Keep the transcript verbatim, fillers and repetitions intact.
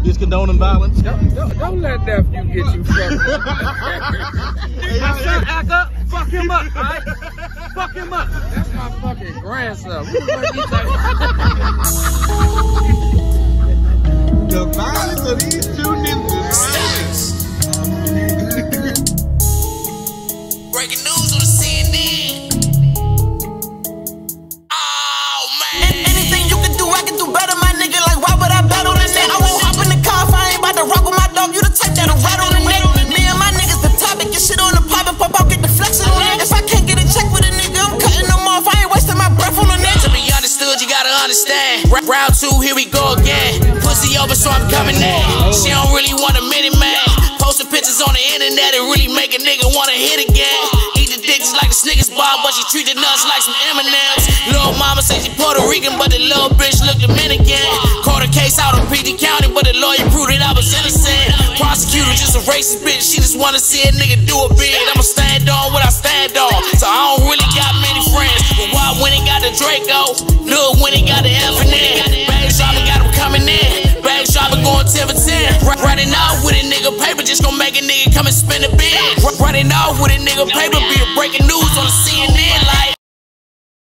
is condoning violence. Don't, don't, don't let nephew get you fucked up. My son act up, fuck him up, alright? Fuck him up. That's my fucking grandson. What the fuck you talking about? The violence of these two ninjas. Breaking news on the C N N. Oh man. Anything you can do, I can do better, my nigga. Like, why would I battle that shit? I won't hop in the car if I ain't about to rock with my dog. You the type that'll rattle the neck. Me and my niggas the topic. Get shit on the pop and pop out, get the flex on it. If I can't get a check with a nigga, I'm cutting them off. I ain't wasting my breath on the net. To be understood, you gotta understand. Round two, here we go again. Pussy over, so I'm coming in. She don't really want a minute, man. Posting pictures on the internet and really make a nigga wanna hit again. Eat the dick just like a Snickers bar, but she treat the nuts like some M and M's. Little mama say she Puerto Rican, but the little bitch look Dominican. Caught a case out in P D County, but the lawyer proved that I was innocent. Prosecutor just a racist bitch, she just wanna see a nigga do a bid. I'ma stand on what I stand on, so I don't really got many friends. But why when he got the Draco? Look when he got the Infinite. Bag shopping got him coming in. Bag shopping going ten for ten. Running off with a nigga paper, just gon' make a nigga come and spend a bid. Running off with a nigga paper, be a breaking news on the C N N. Like